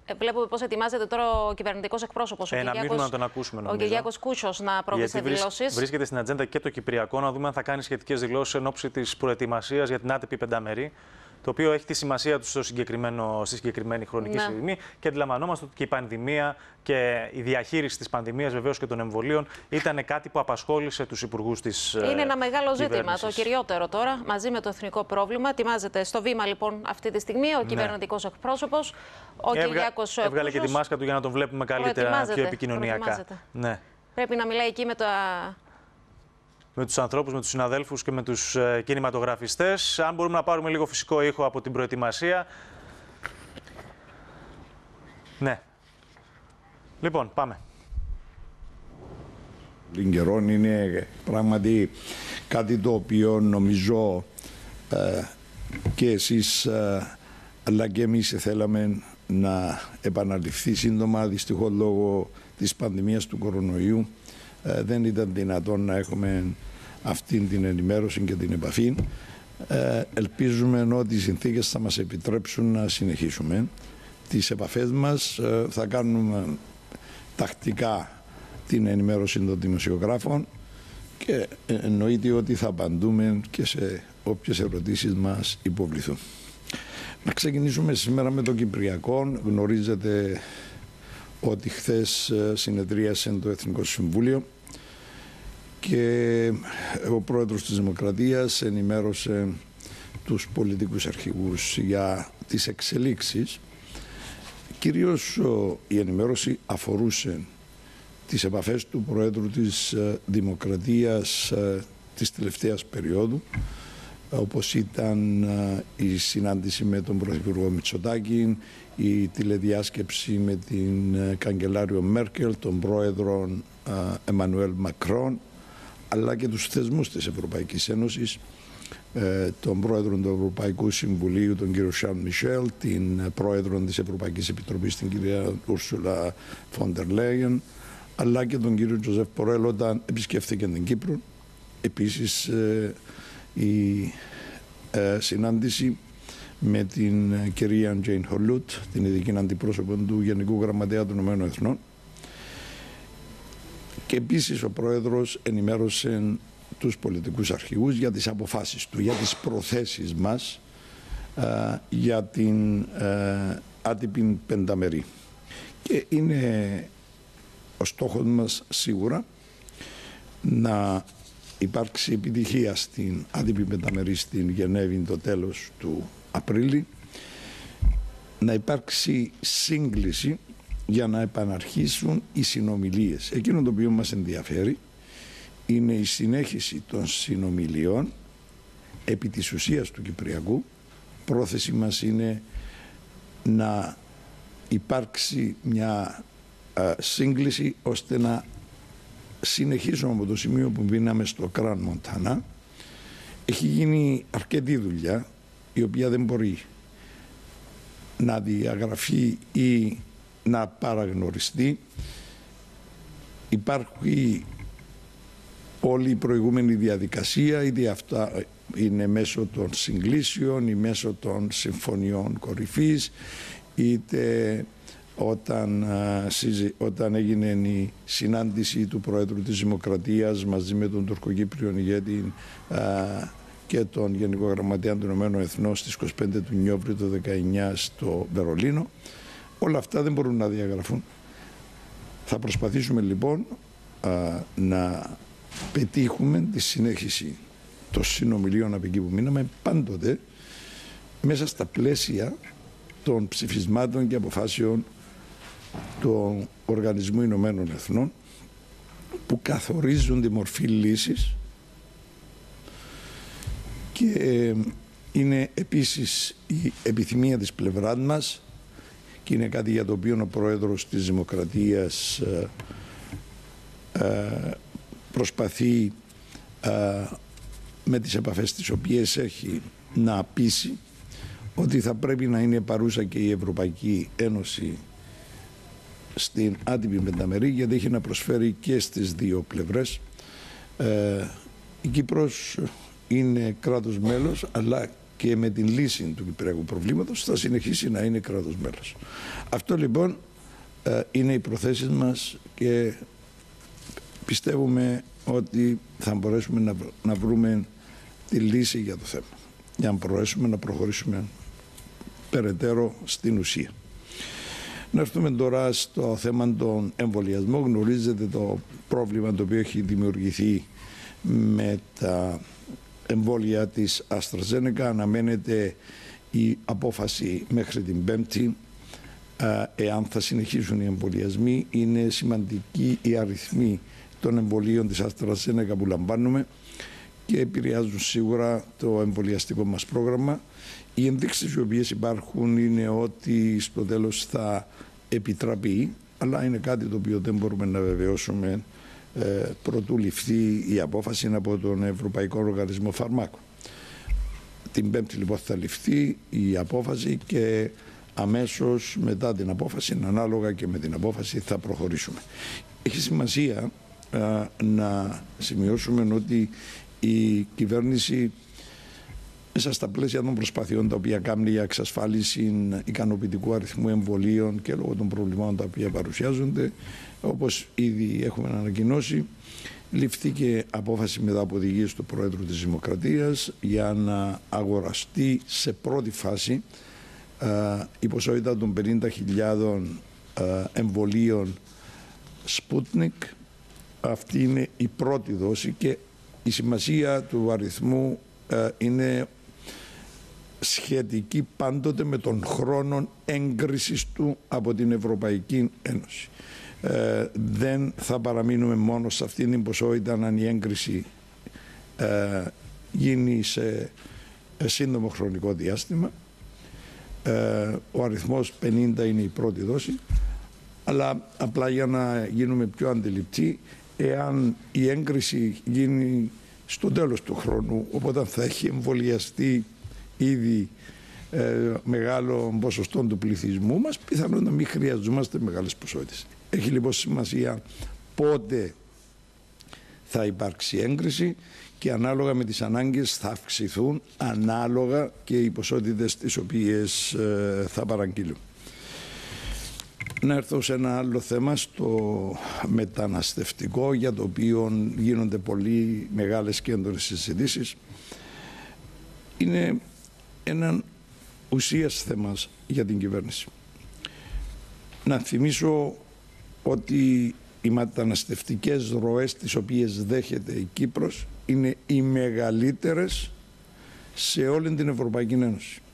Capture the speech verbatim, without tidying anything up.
Βλέπουμε πώς ετοιμάζεται τώρα ο κυβερνητικός εκπρόσωπος. Ε, να μείνουμε να τον ακούσουμε, νομίζω. Ο Κυριάκος Κούσιος να προβεί σε δηλώσεις. Βρίσκεται στην ατζέντα και το Κυπριακό, να δούμε αν θα κάνει σχετικές δηλώσεις εν ώψη της προετοιμασίας για την άτυπη πενταμερή. Το οποίο έχει τη σημασία του στο συγκεκριμένο, στη συγκεκριμένη χρονική ναι. στιγμή. Και αντιλαμβανόμαστε ότι και η πανδημία και η διαχείριση της πανδημίας, βεβαίως και των εμβολίων, ήταν κάτι που απασχόλησε τους υπουργούς της κυβέρνησης. Είναι ένα μεγάλο ζήτημα, το κυριότερο τώρα, μαζί με το εθνικό πρόβλημα. Ετοιμάζεται στο βήμα λοιπόν αυτή τη στιγμή ο ναι. κυβερνητικός εκπρόσωπος, ο Έβγα... Κυριάκος Κούσιος. Έβγαλε και τη μάσκα του για να τον βλέπουμε καλύτερα, πιο επικοινωνιακά. Ναι. Πρέπει να μιλάει εκεί με τα. με τους ανθρώπους, με τους συναδέλφους και με τους ε, κινηματογραφιστές. Αν μπορούμε να πάρουμε λίγο φυσικό ήχο από την προετοιμασία. Ναι. Λοιπόν, πάμε. Την καιρόν είναι πράγματι κάτι το οποίο νομίζω ε, και εσείς ε, αλλά και εμείς θέλαμε να επαναληφθεί σύντομα. Δυστυχώς λόγω της πανδημίας του κορονοϊού ε, δεν ήταν δυνατόν να έχουμε αυτή την ενημέρωση και την επαφή. Ε, ελπίζουμε ότι οι συνθήκες θα μας επιτρέψουν να συνεχίσουμε τις επαφές μας. Ε, θα κάνουμε τακτικά την ενημέρωση των δημοσιογράφων και εννοείται ότι θα απαντούμε και σε όποιες ερωτήσεις μας υποβληθούν. Να ξεκινήσουμε σήμερα με το Κυπριακό. Γνωρίζετε ότι χθες συνεδρίασε το Εθνικό Συμβούλιο και ο πρόεδρος της Δημοκρατίας ενημέρωσε τους πολιτικούς αρχηγούς για τις εξελίξεις. Κυρίως η ενημέρωση αφορούσε τις επαφές του Προέδρου της Δημοκρατίας της τελευταίας περίοδου, όπως ήταν η συνάντηση με τον Πρωθυπουργό Μητσοτάκη, η τηλεδιάσκεψη με την καγκελάριο Μέρκελ, τον Πρόεδρο Εμμανουέλ Μακρόν, αλλά και τους θεσμούς της Ευρωπαϊκής Ένωσης, τον Πρόεδρο του Ευρωπαϊκού Συμβουλίου, τον κύριο Σαρλ Μισελ, την Πρόεδρο της Ευρωπαϊκής Επιτροπής, την κυρία Ούρσουλα Φόντερ Λέιεν, αλλά και τον κύριο Τζοζεφ Μπορέλ όταν επισκέφθηκε την Κύπρο. Επίσης η συνάντηση με την κυρία Τζέιν Χολούτ, την ειδική αντιπρόσωπο του Γενικού Γραμματέα των Ηνωμένων Εθνών. Και επίσης ο Πρόεδρος ενημέρωσε τους πολιτικούς αρχηγούς για τις αποφάσεις του, για τις προθέσεις μας α, για την α, άτυπη πενταμερή. Και είναι ο στόχος μας σίγουρα να υπάρξει επιτυχία στην άτυπη πενταμερή στην Γενέβη το τέλος του Απρίλη, να υπάρξει σύγκληση για να επαναρχίσουν οι συνομιλίες. Εκείνο το οποίο μας ενδιαφέρει είναι η συνέχιση των συνομιλιών επί της ουσίας του Κυπριακού. Πρόθεση μας είναι να υπάρξει μια α, σύγκληση ώστε να συνεχίσουμε από το σημείο που μπήκαμε στο Κραν Μοντάνα. Έχει γίνει αρκετή δουλειά η οποία δεν μπορεί να διαγραφεί ή να παραγνωριστεί. Υπάρχει όλη η προηγούμενη διαδικασία, είτε αυτά είναι μέσω των συγκλήσεων ή μέσω των συμφωνιών κορυφής, είτε όταν, όταν έγινε η συνάντηση του Προέδρου της Δημοκρατίας μαζί με τον τουρκοκύπριο ηγέτη και τον Γενικό Γραμματέα των Ηνωμένων Εθνών στις είκοσι πέντε του Νοεμβρίου του δεκαεννιά στο Βερολίνο. Όλα αυτά δεν μπορούν να διαγραφούν. Θα προσπαθήσουμε λοιπόν α, να πετύχουμε τη συνέχιση των συνομιλίων από εκεί που μείναμε, πάντοτε μέσα στα πλαίσια των ψηφισμάτων και αποφάσεων του Οργανισμού Ηνωμένων Εθνών, που καθορίζουν τη μορφή λύσης και ε, είναι επίσης η επιθυμία της πλευράς μας και είναι κάτι για το οποίο ο Πρόεδρος της Δημοκρατίας ε, ε, προσπαθεί ε, με τις επαφές τις οποίες έχει να πείσει ότι θα πρέπει να είναι παρούσα και η Ευρωπαϊκή Ένωση στην άτυπη πενταμερή, γιατί έχει να προσφέρει και στις δύο πλευρές. Ε, η Κύπρος είναι κράτος μέλος, αλλά και με την λύση του κυπριακού προβλήματος θα συνεχίσει να είναι κράτος μέλος. Αυτό λοιπόν είναι οι προθέσεις μας και πιστεύουμε ότι θα μπορέσουμε να, να βρούμε τη λύση για το θέμα, για να μπορέσουμε να προχωρήσουμε περαιτέρω στην ουσία. Να έρθουμε τώρα στο θέμα των εμβολιασμών. Γνωρίζετε το πρόβλημα το οποίο έχει δημιουργηθεί με τα εμβόλια της AstraZeneca. Αναμένεται η απόφαση μέχρι την Πέμπτη εάν θα συνεχίσουν οι εμβολιασμοί. Είναι σημαντική η αριθμή των εμβολίων της AstraZeneca που λαμβάνουμε και επηρεάζουν σίγουρα το εμβολιαστικό μας πρόγραμμα. Οι ενδείξεις οι οποίες υπάρχουν είναι ότι στο τέλος θα επιτραπεί, αλλά είναι κάτι το οποίο δεν μπορούμε να βεβαιώσουμε ε, προτού ληφθεί η απόφαση από τον Ευρωπαϊκό Οργανισμό Φαρμάκων. Την Πέμπτη λοιπόν θα ληφθεί η απόφαση και αμέσως μετά την απόφαση, ανάλογα και με την απόφαση, θα προχωρήσουμε. Έχει σημασία ε, να σημειώσουμε ότι η κυβέρνηση μέσα στα πλαίσια των προσπαθειών τα οποία κάνει για εξασφάλιση ικανοποιητικού αριθμού εμβολίων και λόγω των προβλημάτων τα οποία παρουσιάζονται, όπως ήδη έχουμε ανακοινώσει, ληφθήκε απόφαση μετά από οδηγίες του Προέδρου της Δημοκρατίας για να αγοραστεί σε πρώτη φάση ε, η ποσότητα των πενήντα χιλιάδων ε, εμβολίων Sputnik. Αυτή είναι η πρώτη δόση και η σημασία του αριθμού ε, είναι σχετική πάντοτε με τον χρόνο έγκρισης του από την Ευρωπαϊκή Ένωση. Ε, δεν θα παραμείνουμε μόνο σε αυτήν την ποσότητα αν η έγκριση ε, γίνει σε σύντομο χρονικό διάστημα. Ε, ο αριθμός πενήντα είναι η πρώτη δόση, αλλά απλά για να γίνουμε πιο αντιληπτοί, εάν η έγκριση γίνει στο τέλος του χρόνου, οπότε θα έχει εμβολιαστεί ήδη ε, μεγάλο ποσοστό του πληθυσμού μας, πιθανόν να μην χρειαζόμαστε μεγάλες ποσότητες. Έχει λοιπόν σημασία πότε θα υπάρξει έγκριση και ανάλογα με τις ανάγκες θα αυξηθούν ανάλογα και οι ποσότητες τις οποίες ε, θα παραγγείλουν. Να έρθω σε ένα άλλο θέμα, στο μεταναστευτικό, για το οποίο γίνονται πολύ μεγάλες και έντονες συζητήσεις. Είναι έναν ουσίας θέμας για την κυβέρνηση. Να θυμίσω ότι οι μεταναστευτικές ροές τις οποίες δέχεται η Κύπρος είναι οι μεγαλύτερες σε όλη την Ευρωπαϊκή Ένωση.